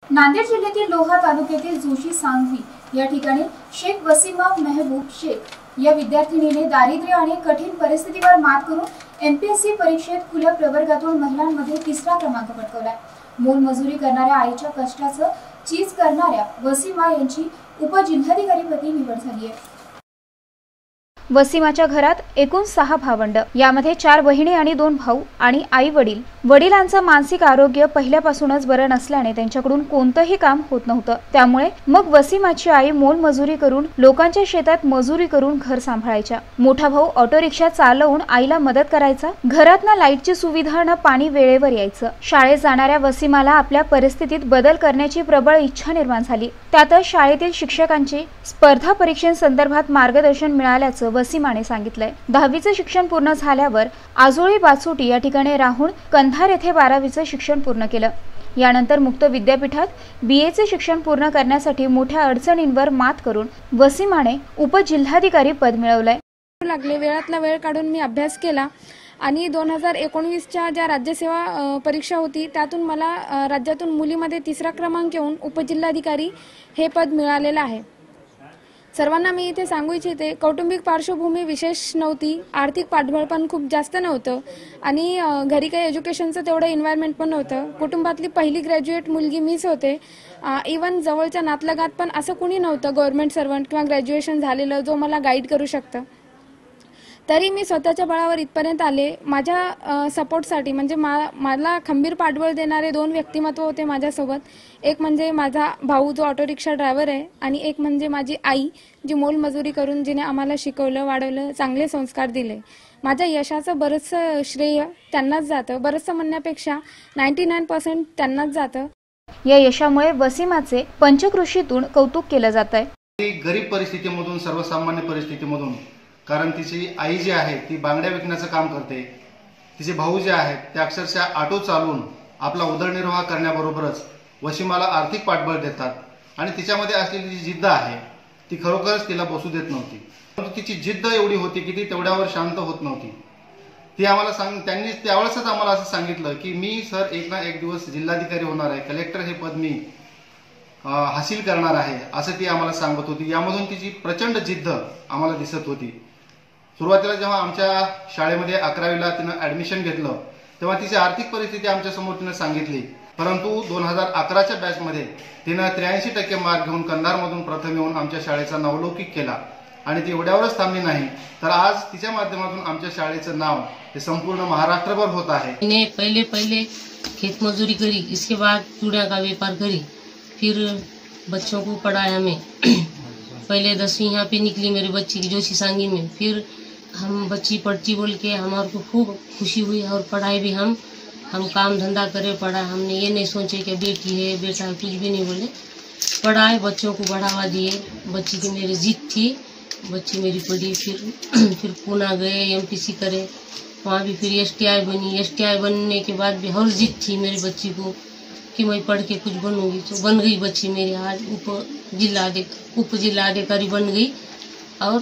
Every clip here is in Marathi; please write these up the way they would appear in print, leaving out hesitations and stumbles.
नांदेड जिल्ह्यातील लोहा तालुक्यातील जोशी सांगवी या ठिकाणी शेख वसीमा मेहबूब शेख या विद्यार्थिनीने दारिद्र्य आणि कठीण परिस्थितीवर मात करून एमपीएससी परीक्षेत खुल्या प्रवर्गातून महिलांमध्ये 3रा क्रमांक पटकावलाय। मोलमजुरी करणाऱ्या आईच्या कष्टाचं चीज करणाऱ्या वसीमा यांची उपजिल्हाधिकारीपदी निवड झाली आहे। वसीमाच्या घरात एकूण 6 भावंड, यामध्ये 4 बहिणी आणि 2 भाऊ आणि आई वडील। वडिलांचं मानसिक आरोग्य पहिल्यापासूनच बरं नसल्याने त्यांच्याकडून कोणतंही काम होत नव्हतं। त्यामुळे मग वसीमाची आई मोलमजुरी करून लोकांच्या शेतात मजुरी करून घर सांभाळायच्या। मोठा भाऊ ऑटो रिक्षा चालवून आईला मदत करायचा। घरातनं लाईटची सुविधा न पाणी वेळेवर यायचं। शाळेत जाणाऱ्या वसीमाला आपल्या परिस्थितीत बदल करण्याची प्रबळ इच्छा निर्माण झाली। त्यातच शाळेतील शिक्षकांची स्पर्धा परीक्षांसंदर्भात मार्गदर्शन मिळाल्याचं वसीमाने सांगितलंय। 10वीचं शिक्षण पूर्ण झाल्यावर आजोळी बाचोटी या ठिकाणी राहून कंधार येथे 12वीचं शिक्षण पूर्ण केलं। यानंतर मुक्त विद्यापीठात BAचे शिक्षण पूर्ण करण्यासाठी मोठ्या अडचणींवर मात करून वसीमाने उपजिल्हाधिकारी पद मिळवलंय। लागले वेळातला वेळ काढून मी अभ्यास केला आणि 2019च्या ज्या राज्यसेवा परीक्षा होती त्यातून मला राज्यातून मुलीमध्ये 3रा क्रमांक येऊन उपजिल्हाधिकारी हे पद मिळालेलं आहे। सर्वांना मी इथे सांगू इच्छिते, कौटुंबिक पार्श्वभूमी विशेष नव्हती, आर्थिक पाठबळ पण खूप जास्त नव्हतं आणि घरी काही एज्युकेशनचं तेवढं एन्व्हायरमेंट पण नव्हतं। कुटुंबातली पहिली ग्रॅज्युएट मुलगी मीच होते। इवन जवळच्या नातलगात पण असं कुणी नव्हतं गव्हर्नमेंट सर्वंट किंवा ग्रॅज्युएशन झालेलं जो मला गाईड करू शकतं। तरी मी स्वतःच्या बळावर इथपर्यंत आले। माझ्या सपोर्टसाठी म्हणजे मला खंबीर पाठबळ देणारे 2 व्यक्तिमत्व होते माझ्यासोबत। एक म्हणजे माझा भाऊ जो ऑटो रिक्षा ड्रायव्हर आहे आणि एक म्हणजे माझी आई जी मोलमजुरी करून जिने आम्हाला शिकवलं, वाढवलं, चांगले संस्कार दिले। माझ्या यशाचं बरंचसं श्रेय त्यांनाच जातं, बरंचसं म्हणण्यापेक्षा 99% त्यांनाच जातं। या यशामुळे वसीमाचे पंचकृषीतून कौतुक केलं जातंय। गरीब परिस्थितीमधून, सर्वसामान्य परिस्थितीमधून, कारण तिची आई जी आहे ती बांगड्या विकण्याचं काम करते, तिचे भाऊ जे आहेत ते अक्षरशः ऑटो चालवून आपला उदरनिर्वाह करण्याबरोबरच वसीमाला आर्थिक पाठबळ देतात आणि तिच्यामध्ये असलेली जी जिद्द आहे ती खरोखरच तिला बसू देत नव्हती। परंतु तिची जिद्द एवढी होती की ती तेवढ्यावर शांत होत नव्हती। ती आम्हाला त्यांनी त्यावेळेसच आम्हाला असं सांगितलं की मी सर एक ना एक दिवस जिल्हाधिकारी होणार आहे, कलेक्टर हे पद मी हासिल करणार आहे असं ती आम्हाला सांगत होती। यामधून तिची प्रचंड जिद्द आम्हाला दिसत होती। सुरुवातीला जेव्हा आमच्या शाळेमध्ये 11वीला तिनं ऍडमिशन घेतलं तेव्हा तिची आर्थिक परिस्थिती आमच्या समोर तिनं सांगितली, परंतु 2011च्या बॅचमध्ये तिनं 83% मार्क घेऊन कंधारमधून प्रथम येऊन आमच्या शाळेचा नावलौकिक केला आणि ती एवढ्यावरच थांबली नाही तर आज तिच्या माध्यमातून आमच्या शाळेचं नाव हे संपूर्ण महाराष्ट्रभर होत आहे। मैंने पहले खेत मजदूरी करी, इसके बाद चूड़िया का व्यापार करी, फिर बच्चों को पढ़ाया मैं। पहले 10वीं यहाँ पे निकली मेरी बच्ची की जोशी सांगी में, फिर हम बच्ची पढ़ती बोल के हमारे को खूब खुशी हुई और पढ़ाई भी हम काम धंधा करे, पढ़ा। हमने ये नहीं सोचे कि बेटी है बेटा है, कुछ भी नहीं बोले, पढ़ाए, बच्चों को बढ़ावा दिए। बच्ची की मेरी जिद थी, बच्ची मेरी पढ़ी, फिर पूना गए, MPC करे, वहाँ भी फिर STI बनी। STI बनने के बाद भी और जिद थी मेरी बच्ची को कि मैं पढ़ के कुछ बनूंगी, तो बन गई बच्ची मेरी। आज उपजिल्हाधिकारी बन गई और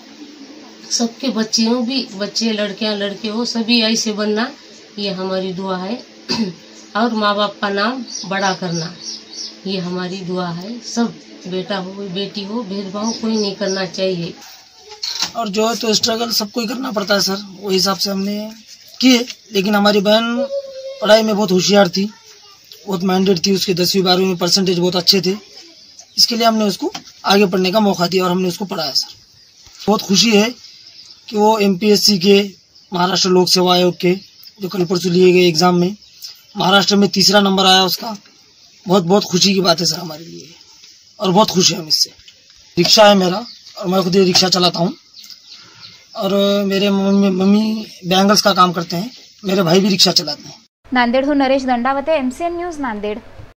सबके बच्चे लड़कियां लड़के हो सभी ऐसे बनना, ये हमारी दुआ है। और माँ बाप का नाम बड़ा करना, ये हमारी दुआ है। सब बेटा हो बेटी हो, भेदभाव कोई नहीं करना चाहिए। और जो है तो स्ट्रगल सबको ही करना पड़ता है सर, वो हिसाब से हमने किए। लेकिन हमारी बहन पढ़ाई में बहुत होशियार थी, बहुत माइंडेड थी, उसके 10वीं 12वीं में परसेंटेज बहुत अच्छे थे, इसके लिए हमने उसको आगे पढ़ने का मौका दिया और हमने उसको पढ़ाया सर। बहुत खुशी है कि वो MPSC के, महाराष्ट्र लोक सेवा आयोग के जो कल परसों लिए गए एग्जाम में महाराष्ट्र में 3रा नंबर आया उसका। बहुत बहुत खुशी की बात है सर हमारे लिए और बहुत खुश है हम इससे। रिक्शा है मेरा और मैं खुद ये रिक्शा चलाता हूँ और मेरे मम्मी बैंगल्स का काम करते हैं, मेरे भाई भी रिक्शा चलाते हैं। नांदेडहून नरेश दंडावते, MCN न्यूज नांदेड।